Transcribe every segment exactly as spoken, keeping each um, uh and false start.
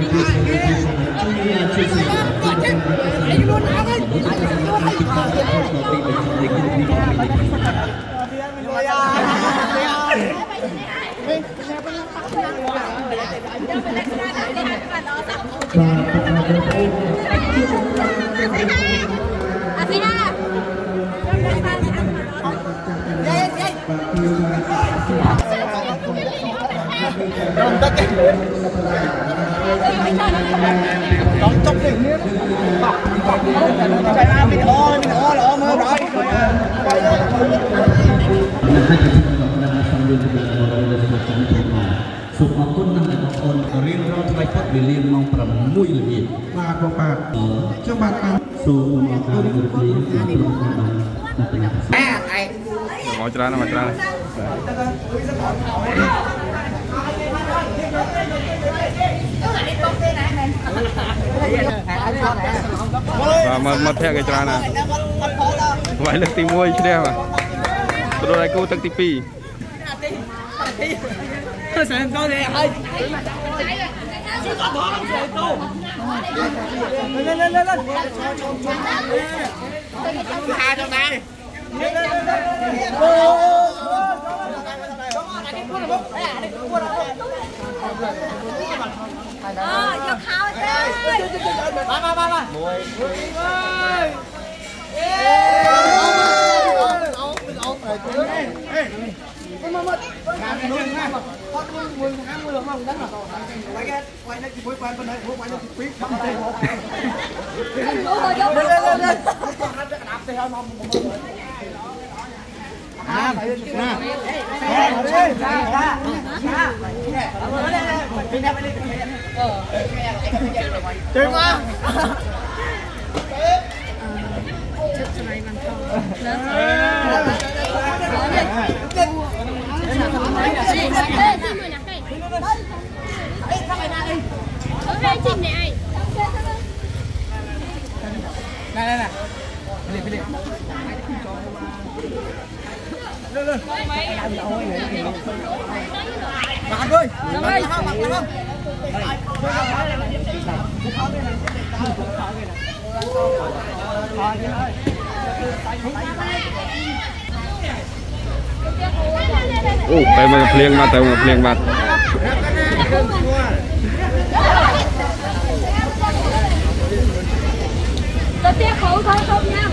Đóng chốc thì miếng chạy ra mình ô mình ô là ô mơ rồiสุขคุณนั่งในบางคนเรียนร้องไปพัดเรียนมองประมุ่ยละเอียดมากกว่าปากเจ้าบ้านกันสู่มองการเรียนเรียนมาตรงกันมาเป็นอย่างแม่ไอ้มาจรานะมาจราเลยมามาแทกไอ้จรานะไว้เลือกตีมวยใช่ไหมตัวอะไรกูตั้งตีปีSẵn có đi ơi. Chưa có thỏ không sợi tu. Lên lên lên lên. Hai trong đây. Lên lên lên lên. Ờ, giật hào chơi. Ba ba ba ba. Mùi. Ơi. Ôi, mình ốm rồi chứ. Mà mà làm luôn nha. Con quân quân tháng mười không đánh mà. Quay cái quay nó chỉ quay quay bên đây, quay nó chỉ biết bấm tay một. Lên lên lên. Đạp thì hơi mong. Nam. Nam. Đi. Ra ra. Ra. Đi nè đi. Ờ. Chơi mà. Chất cho này bằng không. Lớn. Này này này. Đi đi đi. Lên lên. Bạn ơi. Bạn ơi. Bạn ơi. Ồ, đây mà gặp liền mà tàu gặp liền mà. Tôi tiếc khổ thôi không nha.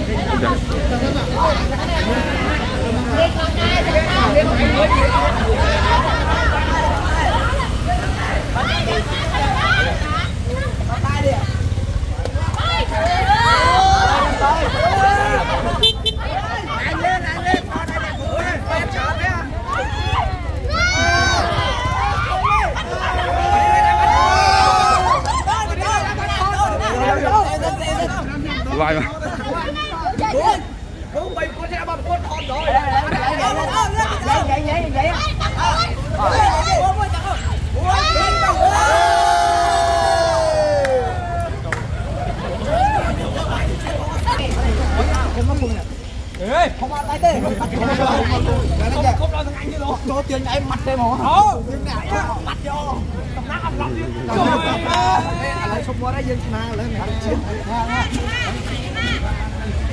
Vai mà. Bố mày có thể bấm con thon rồi. Vậy vậy vậy vậy. Bố mày chẳng không. Ê, không ăn tay tê. Không cốp đâu thằng anh như luôn. Cho tiền em mặt tê mà. Không, tiền này á, mặt vô. Nát không lắm chứ. Trời ơi. Lấy xong qua đấy dân mà lấy mày chiến.